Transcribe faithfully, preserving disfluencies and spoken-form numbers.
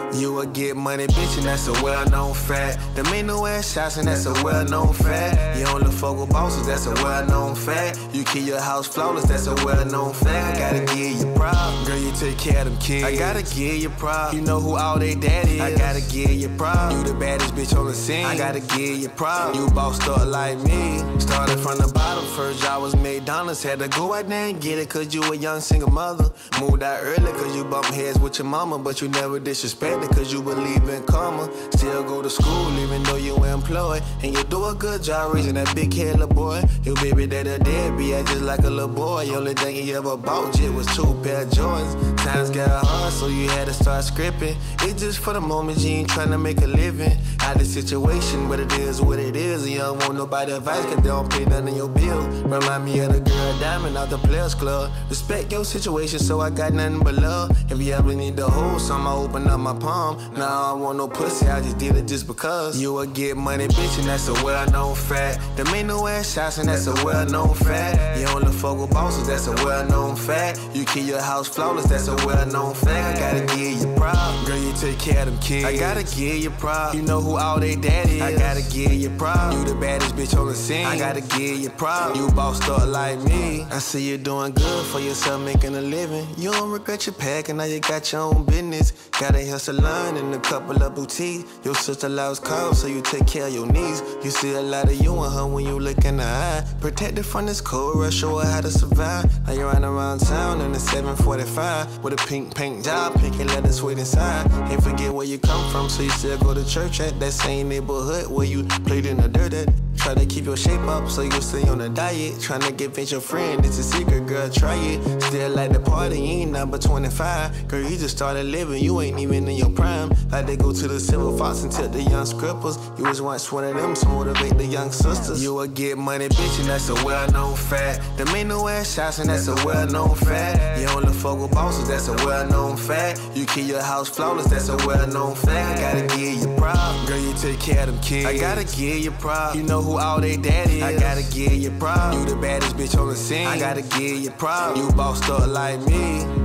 You will get money, bitch, and that's a well-known fact. Them ain't no ass shots, and that's a well-known fact. You only fuck with bosses, that's a well-known fact. You keep your house flawless, that's a well-known fact. I gotta give you props, girl, you take care of them kids. I gotta give you props, you know who all they daddy is. I gotta give you props, you the baddest bitch on the scene. I gotta give you props, you bossed up like me. Started from the bottom, first job was McDonald's. Had to go out there and get it, cause you a young single mother. Moved out early, cause you bumped heads with your mama. But you never disrespected, cause you believe in karma. Still go to school, even though you employed. And you do a good job raising that big head little boy. Your baby daddy deadbeat, I just like a little boy. The only thing he ever bought just was two pair of Jordans. Times got hard, so you had to start scripting. It's just for the moment, you ain't trying to make a living. Out the situation, but it is what it is. And you don't want nobody advice, cause they don't pay none of your bills. Remind me of the girl Diamond out the Players Club. Respect your situation, so I got nothing but love. If you ever need to hold some, I open up my palm. Nah, I don't want no pussy, I just did it just because. You will get money, bitch, and that's a well-known fact. Them ain't no ass shots, and that's a well-known fact. You only fuck with bosses, that's a well-known fact. You keep your house flawless, that's a well-known fact. I gotta give you props, girl, you take care of them kids. I gotta give you props, you know who all they daddy is. I gotta give you props, you the baddest bitch on the scene. I gotta give you props, you bossed up like me. I see you doing good for yourself, making a living. You don't regret your pack, and now you got your own business. Got a hair salon and a couple of boutiques. Your sister loves cars, so you take care of your needs. You see a lot of you in her when you look in the eye. Protected from this cold rush, show her how to survive. Now you're riding around town in a seven forty-five with a pink paint job, pink and leather sweat inside. Ain't forget where you come from, so you still go to church at that same neighborhood where you played in the dirt at. Try to keep your shape up so you stay on a diet. Trying to get fit your friend, it's a secret, girl, try it. Still like the party, you ain't number twenty-five. Girl, you just started living, you ain't even in your prime. Like they go to the Silver Fox and tip the young scrippers. You was once one of them to motivate the young sisters. You will get money, bitch, and that's a well-known fact. Them ain't no ass shots, and that's a well-known fact. You only fuck with bosses, that's a well-known fact. You keep your house flawless, that's a well-known fact. I gotta give you props, girl, you take care of them kids. I gotta give you props, you know who all they daddy is. I gotta give you props, you the baddest bitch on the scene. I gotta give you props, you bossed up like me.